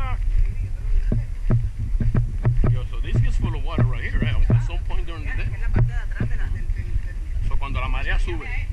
Yo, so this gets full of water right here, right? At some point during the day. So cuando la marea sube.